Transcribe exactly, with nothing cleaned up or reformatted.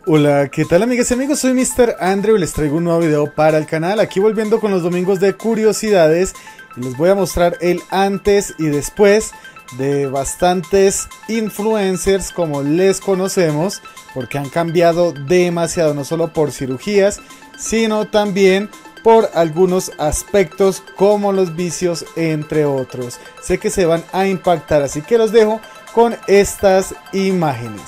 Hola, ¿qué tal amigas y amigos? Soy míster Andrew y les traigo un nuevo video para el canal. Aquí volviendo con los domingos de curiosidades y les voy a mostrar el antes y después de bastantes influencers como les conocemos, porque han cambiado demasiado, no solo por cirugías, sino también por algunos aspectos como los vicios, entre otros. Sé que se van a impactar, así que los dejo con estas imágenes.